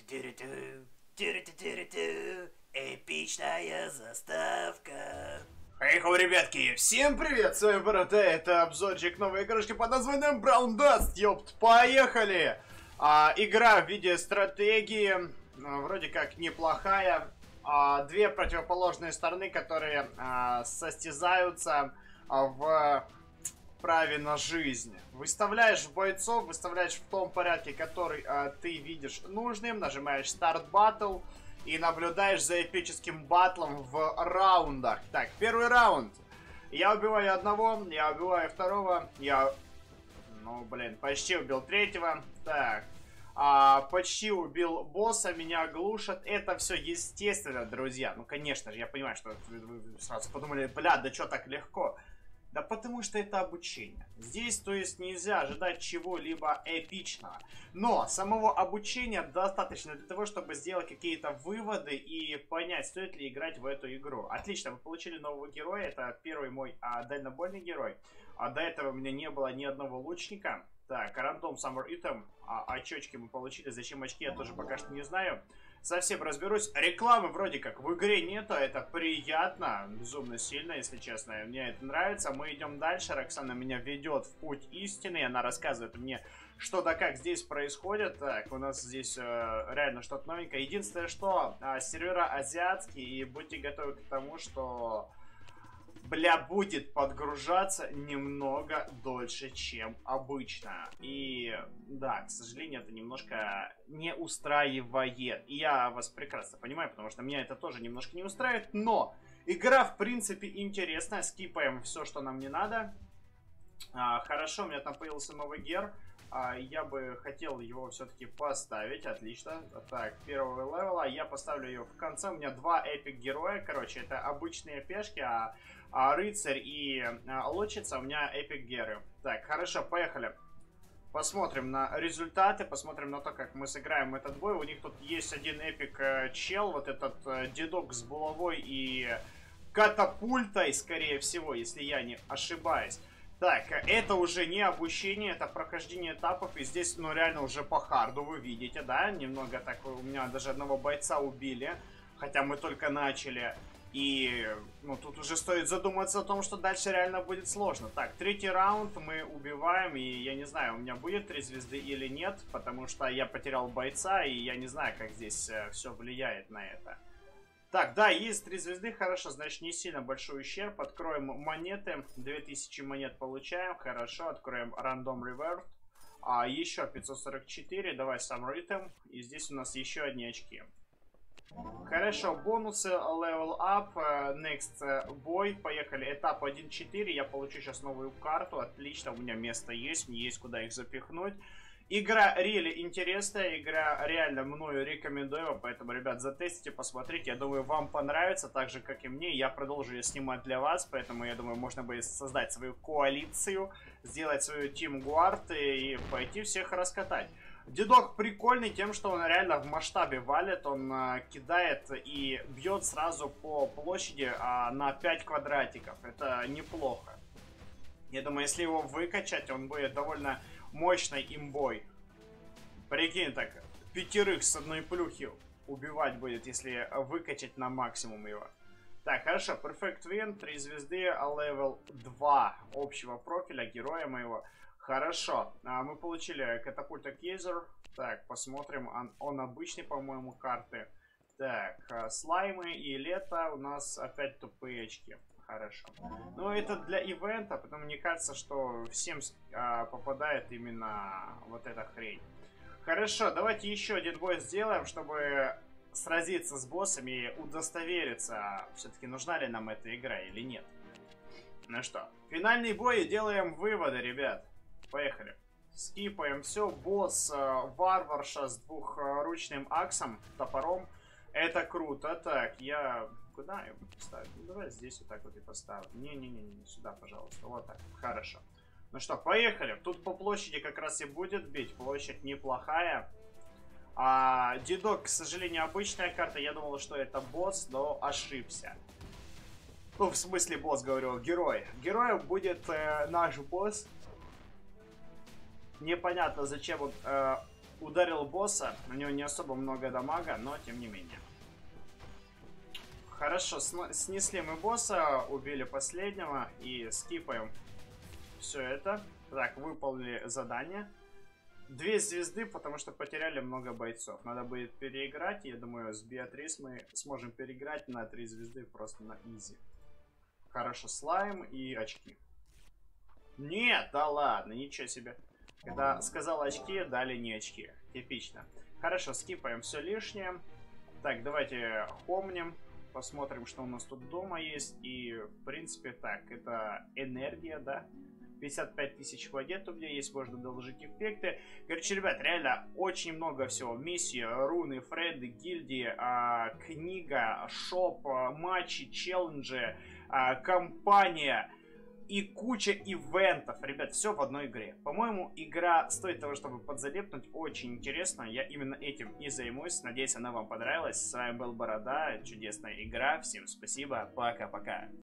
Тю-рю-тю, эпичная заставка. Поехал, ребятки! Всем привет! С вами Борода, это обзорчик новой игрушки под названием Brown Dust, ёпт! Поехали! Игра в виде стратегии, вроде как неплохая. Две противоположные стороны, которые состязаются в праве на жизнь. Выставляешь бойцов, выставляешь в том порядке, который ты видишь нужным, нажимаешь Start Battle и наблюдаешь за эпическим батлом в раундах. Так, первый раунд. Я убиваю одного, я убиваю второго, почти убил третьего. Так, почти убил босса, меня глушат. Это все естественно, друзья. Ну, конечно же, я понимаю, что вы сразу подумали, бля, да что так легко? Да потому что это обучение. Здесь, то есть, нельзя ожидать чего-либо эпичного. Но самого обучения достаточно для того, чтобы сделать какие-то выводы и понять, стоит ли играть в эту игру. Отлично, мы получили нового героя. Это первый мой дальнобойный герой. До этого у меня не было ни одного лучника. Так, рандом Summer Item. Очечки мы получили. Зачем очки, я тоже пока что не знаю. Совсем разберусь. Рекламы вроде как в игре нету. Это приятно. Безумно сильно, если честно. Мне это нравится. Мы идем дальше. Роксана меня ведет в путь истины. Она рассказывает мне, что да как здесь происходит. Так, у нас здесь реально что-то новенькое. Единственное, что сервера азиатские. И будьте готовы к тому, что... бля, будет подгружаться немного дольше, чем обычно. И да, к сожалению, это немножко не устраивает. И я вас прекрасно понимаю, потому что меня это тоже немножко не устраивает. Но игра, в принципе, интересная. Скипаем все, что нам не надо. Хорошо, у меня там появился новый гер. Я бы хотел его все-таки поставить. Отлично. Так, первого левела. Я поставлю ее в конце. У меня два эпик героя. Короче, это обычные пешки, рыцарь и лучница у меня эпик геры. Так, хорошо, поехали. Посмотрим на результаты, посмотрим на то, как мы сыграем этот бой. У них тут есть один эпик чел, вот этот дедок с булавой и катапультой, скорее всего, если я не ошибаюсь. Так, это уже не обучение, это прохождение этапов. И здесь, ну, реально уже по харду, вы видите, да? Немного так, у меня даже одного бойца убили, хотя мы только начали. И, ну, тут уже стоит задуматься о том, что дальше реально будет сложно. Так, третий раунд мы убиваем, и я не знаю, у меня будет 3 звезды или нет, потому что я потерял бойца, и я не знаю, как здесь все влияет на это. Так, да, есть 3 звезды, хорошо, значит, не сильно большой ущерб. Откроем монеты, 2000 монет получаем, хорошо, откроем Random Reward. Еще 544, давай Summer Item, и здесь у нас еще одни очки. Хорошо, бонусы, level up, next бой, поехали, этап 1.4, я получу сейчас новую карту, отлично, у меня место есть, мне есть куда их запихнуть. Игра реально интересная, игра реально мною рекомендуема, поэтому, ребят, затестите, посмотрите, я думаю, вам понравится, так же, как и мне, я продолжу ее снимать для вас, поэтому, я думаю, можно будет создать свою коалицию, сделать свою Team Guard и пойти всех раскатать. Дедок прикольный тем, что он реально в масштабе валит, он кидает и бьет сразу по площади на 5 квадратиков. Это неплохо. Я думаю, если его выкачать, он будет довольно мощной имбой. Прикинь, так, 5 с одной плюхи убивать будет, если выкачать на максимум его. Так, хорошо, Perfect Win, 3 звезды, level 2 общего профиля героя моего. Хорошо, мы получили катапульта Кейзер. Так, посмотрим, он обычный, по-моему, карты. Так, слаймы и лето, у нас опять тупые очки. Хорошо. Ну, это для ивента, потому мне кажется, что всем попадает именно вот эта хрень. Хорошо, давайте еще один бой сделаем, чтобы сразиться с боссами и удостовериться, все-таки нужна ли нам эта игра или нет. Ну что, финальный бой, делаем выводы, ребят. Поехали. Скипаем все. Босс варварша с двухручным аксом, топором. Это круто. Так, я... куда его поставить? Ну, давай здесь вот так вот и поставлю. Не-не-не, сюда, пожалуйста. Вот так. Хорошо. Ну что, поехали. Тут по площади как раз и будет бить. Площадь неплохая. Дедок, к сожалению, обычная карта. Я думал, что это босс, но ошибся. Ну, в смысле босс, говорю, герой. Героем будет наш босс. Непонятно, зачем он Ударил босса. У него не особо много дамага, но тем не менее. Хорошо, снесли мы босса, убили последнего и скипаем все это. Так, выполнили задание. 2 звезды, потому что потеряли много бойцов. Надо будет переиграть. Я думаю, с Беатрис мы сможем переиграть на 3 звезды просто на изи. Хорошо, слайм и очки. Нет, да ладно, ничего себе. Когда сказал очки, дали не очки. Типично. Хорошо, скипаем все лишнее. Так, давайте хомнем. Посмотрим, что у нас тут дома есть. И, в принципе, так, это энергия, да? 55 тысяч в воде у меня есть, можно доложить эффекты. Короче, ребят, реально очень много всего. Миссии, руны, френды, гильдии, книга, шоп, матчи, челленджи, компания и куча ивентов. Ребят, все в одной игре. По-моему, игра стоит того, чтобы подзалепнуть. Очень интересно. Я именно этим и займусь. Надеюсь, она вам понравилась. С вами был Борода. Чудесная игра. Всем спасибо. Пока-пока.